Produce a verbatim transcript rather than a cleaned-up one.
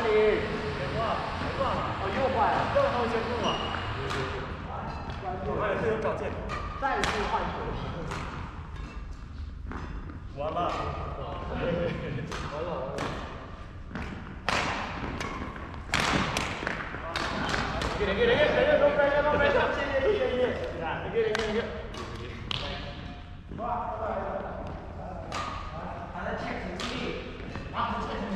里？ 先挂，先挂了。 哦，又换了。 又后先挂了。我还有这有稿件。 再次换球。 完了。完了完了。给给给给给都没都没上，谢谢谢谢谢谢。给给给给。哇！他在切成绩，啊，切成绩。